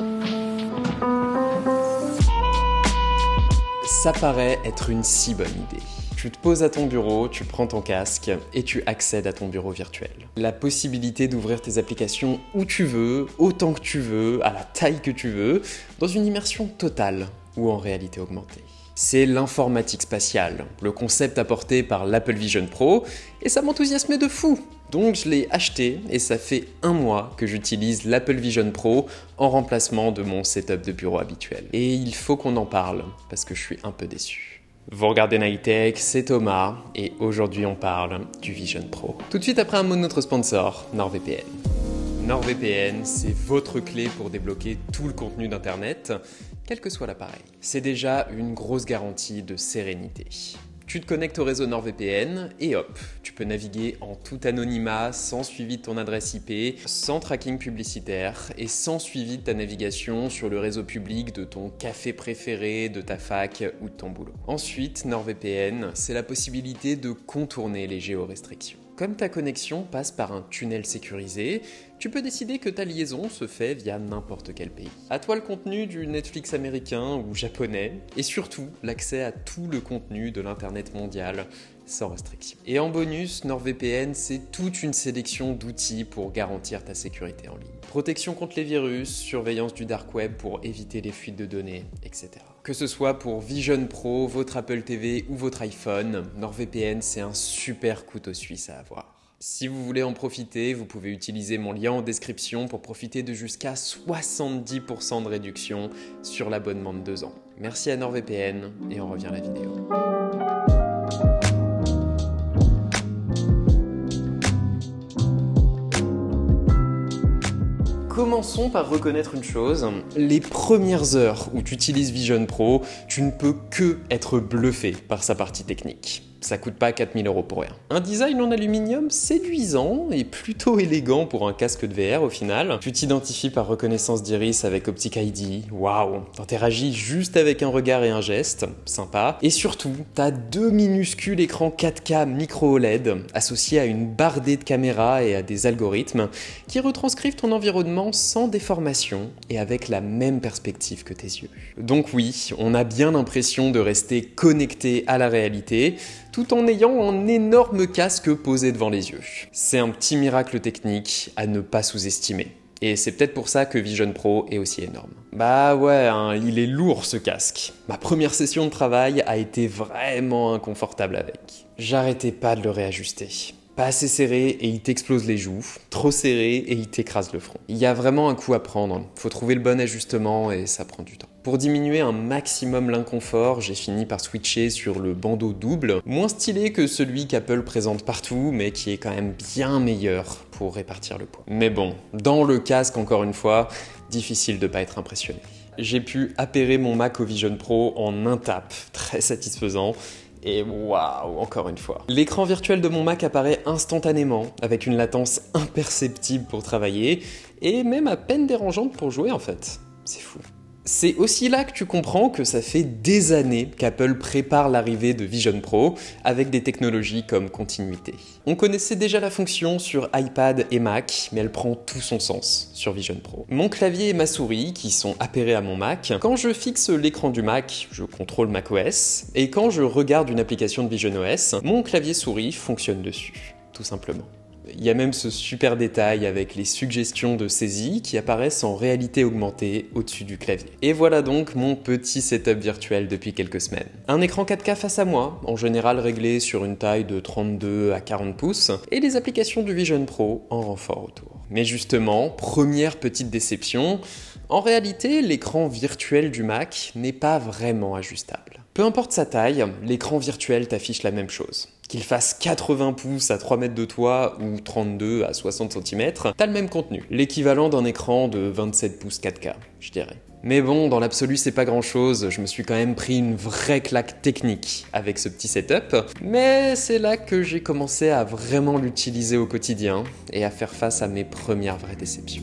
Ça paraît être une si bonne idée. Tu te poses à ton bureau, tu prends ton casque et tu accèdes à ton bureau virtuel. La possibilité d'ouvrir tes applications où tu veux, autant que tu veux, à la taille que tu veux, dans une immersion totale ou en réalité augmentée. C'est l'informatique spatiale, le concept apporté par l'Apple Vision Pro, et ça m'enthousiasmait de fou. Donc je l'ai acheté et ça fait 1 mois que j'utilise l'Apple Vision Pro en remplacement de mon setup de bureau habituel. Et il faut qu'on en parle, parce que je suis un peu déçu. Vous regardez Nightech, c'est Thomas, et aujourd'hui on parle du Vision Pro. Tout de suite après un mot de notre sponsor, NordVPN. NordVPN, c'est votre clé pour débloquer tout le contenu d'Internet, quel que soit l'appareil. C'est déjà une grosse garantie de sérénité. Tu te connectes au réseau NordVPN et hop, tu peux naviguer en tout anonymat, sans suivi de ton adresse IP, sans tracking publicitaire et sans suivi de ta navigation sur le réseau public de ton café préféré, de ta fac ou de ton boulot. Ensuite, NordVPN, c'est la possibilité de contourner les géorestrictions. Comme ta connexion passe par un tunnel sécurisé, tu peux décider que ta liaison se fait via n'importe quel pays. À toi le contenu du Netflix américain ou japonais, et surtout l'accès à tout le contenu de l'internet mondial sans restriction. Et en bonus, NordVPN, c'est toute une sélection d'outils pour garantir ta sécurité en ligne. Protection contre les virus, surveillance du dark web pour éviter les fuites de données, etc. Que ce soit pour Vision Pro, votre Apple TV ou votre iPhone, NordVPN, c'est un super couteau suisse à avoir. Si vous voulez en profiter, vous pouvez utiliser mon lien en description pour profiter de jusqu'à 70% de réduction sur l'abonnement de 2 ans. Merci à NordVPN et on revient à la vidéo. Commençons par reconnaître une chose, les premières heures où tu utilises Vision Pro, tu ne peux que être bluffé par sa partie technique. Ça coûte pas 4 000 € pour rien. Un design en aluminium séduisant et plutôt élégant pour un casque de VR au final. Tu t'identifies par reconnaissance d'iris avec Optic ID, waouh, t'interagis juste avec un regard et un geste, sympa. Et surtout, t'as 2 minuscules écrans 4K micro OLED associés à une bardée de caméras et à des algorithmes qui retranscrivent ton environnement sans déformation et avec la même perspective que tes yeux. Donc oui, on a bien l'impression de rester connecté à la réalité, tout en ayant un énorme casque posé devant les yeux. C'est un petit miracle technique à ne pas sous-estimer. Et c'est peut-être pour ça que Vision Pro est aussi énorme. Bah ouais, il est lourd ce casque. Ma première session de travail a été vraiment inconfortable avec. J'arrêtais pas de le réajuster. Pas assez serré et il t'explose les joues, trop serré et il t'écrase le front. Il y a vraiment un coup à prendre, faut trouver le bon ajustement et ça prend du temps. Pour diminuer un maximum l'inconfort, j'ai fini par switcher sur le bandeau double, moins stylé que celui qu'Apple présente partout, mais qui est quand même bien meilleur pour répartir le poids. Mais bon, dans le casque encore une fois, difficile de pas être impressionné. J'ai pu appairer mon Mac au Vision Pro en un tap, très satisfaisant. Et waouh, encore une fois. L'écran virtuel de mon Mac apparaît instantanément, avec une latence imperceptible pour travailler, et même à peine dérangeante pour jouer en fait. C'est fou. C'est aussi là que tu comprends que ça fait des années qu'Apple prépare l'arrivée de Vision Pro avec des technologies comme continuité. On connaissait déjà la fonction sur iPad et Mac, mais elle prend tout son sens sur Vision Pro. Mon clavier et ma souris, qui sont appairés à mon Mac, quand je fixe l'écran du Mac, je contrôle macOS, et quand je regarde une application de Vision OS, mon clavier souris fonctionne dessus, tout simplement. Il y a même ce super détail avec les suggestions de saisie qui apparaissent en réalité augmentée au-dessus du clavier. Et voilà donc mon petit setup virtuel depuis quelques semaines. Un écran 4K face à moi, en général réglé sur une taille de 32 à 40 pouces, et les applications du Vision Pro en renfort autour. Mais justement, première petite déception, en réalité, l'écran virtuel du Mac n'est pas vraiment ajustable. Peu importe sa taille, l'écran virtuel t'affiche la même chose. Qu'il fasse 80 pouces à 3 mètres de toi ou 32 à 60 cm, t'as le même contenu. L'équivalent d'un écran de 27 pouces 4K, je dirais. Mais bon, dans l'absolu, c'est pas grand-chose. Je me suis quand même pris une vraie claque technique avec ce petit setup. Mais c'est là que j'ai commencé à vraiment l'utiliser au quotidien et à faire face à mes premières vraies déceptions.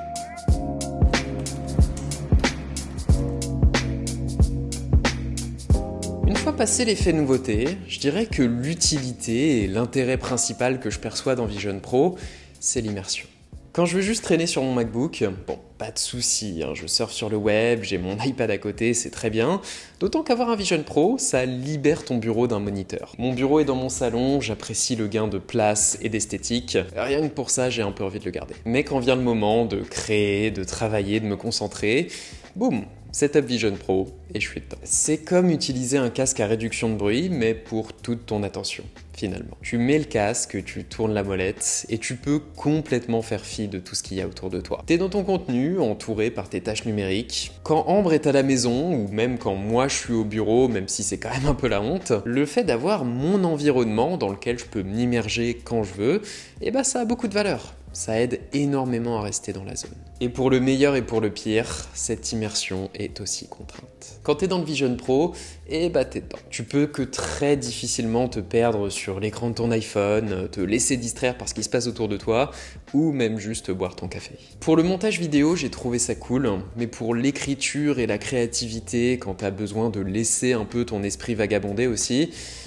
Une fois passé l'effet nouveauté, je dirais que l'utilité et l'intérêt principal que je perçois dans Vision Pro, c'est l'immersion. Quand je veux juste traîner sur mon MacBook, bon, pas de souci, hein, je surfe sur le web, j'ai mon iPad à côté, c'est très bien. D'autant qu'avoir un Vision Pro, ça libère ton bureau d'un moniteur. Mon bureau est dans mon salon, j'apprécie le gain de place et d'esthétique. Rien que pour ça, j'ai un peu envie de le garder. Mais quand vient le moment de créer, de travailler, de me concentrer, boum, Setup Vision Pro et je suis dedans. C'est comme utiliser un casque à réduction de bruit, mais pour toute ton attention, finalement. Tu mets le casque, tu tournes la molette et tu peux complètement faire fi de tout ce qu'il y a autour de toi. T'es dans ton contenu, entouré par tes tâches numériques. Quand Ambre est à la maison, ou même quand moi je suis au bureau, même si c'est quand même un peu la honte, le fait d'avoir mon environnement dans lequel je peux m'immerger quand je veux, ça a beaucoup de valeur. Ça aide énormément à rester dans la zone. Et pour le meilleur et pour le pire, cette immersion est aussi contrainte. Quand t'es dans le Vision Pro, t'es dedans. Tu peux que très difficilement te perdre sur l'écran de ton iPhone, te laisser distraire par ce qui se passe autour de toi, ou même juste boire ton café. Pour le montage vidéo, j'ai trouvé ça cool, mais pour l'écriture et la créativité, quand t'as besoin de laisser un peu ton esprit vagabonder aussi,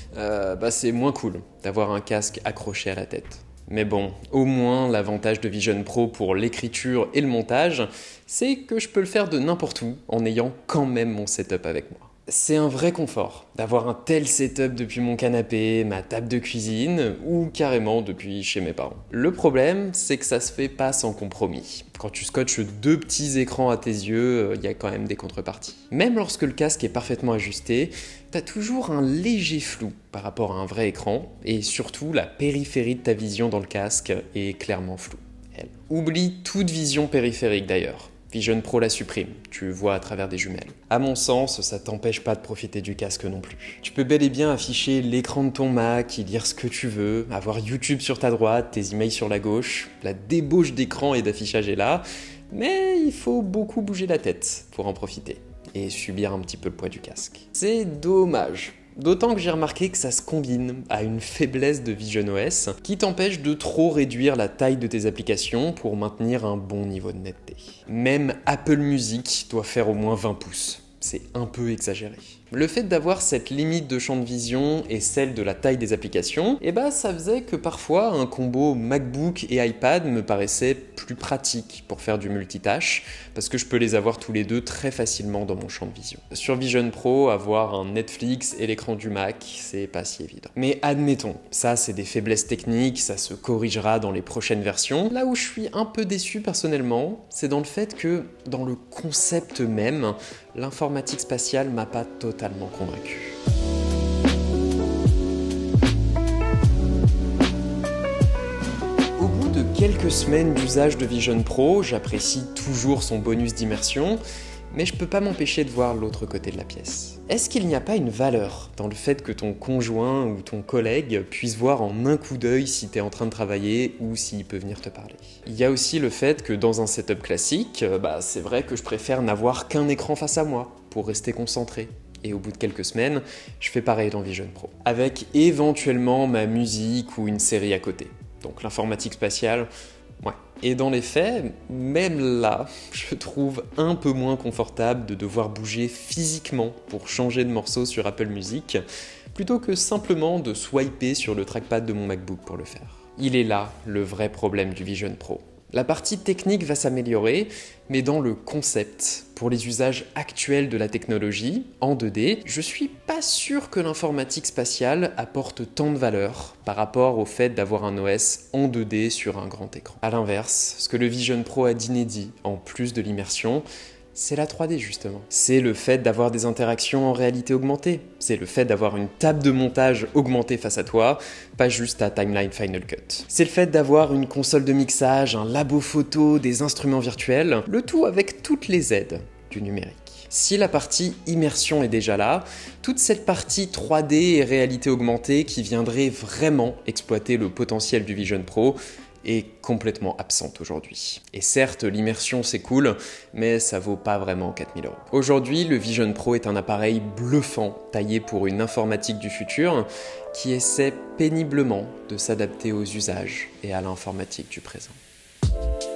c'est moins cool d'avoir un casque accroché à la tête. Mais bon, au moins l'avantage de Vision Pro pour l'écriture et le montage, c'est que je peux le faire de n'importe où en ayant quand même mon setup avec moi. C'est un vrai confort d'avoir un tel setup depuis mon canapé, ma table de cuisine ou carrément depuis chez mes parents. Le problème, c'est que ça se fait pas sans compromis. Quand tu scotches 2 petits écrans à tes yeux, il y a quand même des contreparties. Même lorsque le casque est parfaitement ajusté, t'as toujours un léger flou par rapport à un vrai écran et surtout la périphérie de ta vision dans le casque est clairement floue. Elle. Oublie toute vision périphérique d'ailleurs. Vision Pro la supprime, tu vois à travers des jumelles. À mon sens, ça t'empêche pas de profiter du casque non plus. Tu peux bel et bien afficher l'écran de ton Mac, y lire ce que tu veux, avoir YouTube sur ta droite, tes emails sur la gauche, la débauche d'écran et d'affichage est là, mais il faut beaucoup bouger la tête pour en profiter et subir un petit peu le poids du casque. C'est dommage. D'autant que j'ai remarqué que ça se combine à une faiblesse de Vision OS qui t'empêche de trop réduire la taille de tes applications pour maintenir un bon niveau de netteté. Même Apple Music doit faire au moins 20 pouces. C'est un peu exagéré. Le fait d'avoir cette limite de champ de vision et celle de la taille des applications, ça faisait que parfois un combo MacBook et iPad me paraissait plus pratique pour faire du multitâche, parce que je peux les avoir tous les deux très facilement dans mon champ de vision. Sur Vision Pro, avoir un Netflix et l'écran du Mac, c'est pas si évident. Mais admettons, ça c'est des faiblesses techniques, ça se corrigera dans les prochaines versions. Là où je suis un peu déçu personnellement, c'est dans le fait que, dans le concept même, l'informatique spatiale m'a pas totalement convaincu. Au bout de quelques semaines d'usage de Vision Pro, j'apprécie toujours son bonus d'immersion, mais je peux pas m'empêcher de voir l'autre côté de la pièce. Est-ce qu'il n'y a pas une valeur dans le fait que ton conjoint ou ton collègue puisse voir en un coup d'œil si tu es en train de travailler ou s'il peut venir te parler? Il y a aussi le fait que dans un setup classique, c'est vrai que je préfère n'avoir qu'un écran face à moi pour rester concentré. Et au bout de quelques semaines, je fais pareil dans Vision Pro, avec éventuellement ma musique ou une série à côté. Donc l'informatique spatiale, ouais. Et dans les faits, même là, je trouve un peu moins confortable de devoir bouger physiquement pour changer de morceau sur Apple Music, plutôt que simplement de swiper sur le trackpad de mon MacBook pour le faire. Il est là le vrai problème du Vision Pro. La partie technique va s'améliorer, mais dans le concept, pour les usages actuels de la technologie, en 2D, je suis pas sûr que l'informatique spatiale apporte tant de valeur par rapport au fait d'avoir un OS en 2D sur un grand écran. A l'inverse, ce que le Vision Pro a d'inédit, en plus de l'immersion, c'est la 3D justement. C'est le fait d'avoir des interactions en réalité augmentée. C'est le fait d'avoir une table de montage augmentée face à toi, pas juste ta timeline Final Cut. C'est le fait d'avoir une console de mixage, un labo photo, des instruments virtuels, le tout avec toutes les aides du numérique. Si la partie immersion est déjà là, toute cette partie 3D et réalité augmentée qui viendrait vraiment exploiter le potentiel du Vision Pro est complètement absente aujourd'hui. Et certes, l'immersion c'est cool, mais ça vaut pas vraiment 4000 €. Aujourd'hui, le Vision Pro est un appareil bluffant, taillé pour une informatique du futur, qui essaie péniblement de s'adapter aux usages et à l'informatique du présent.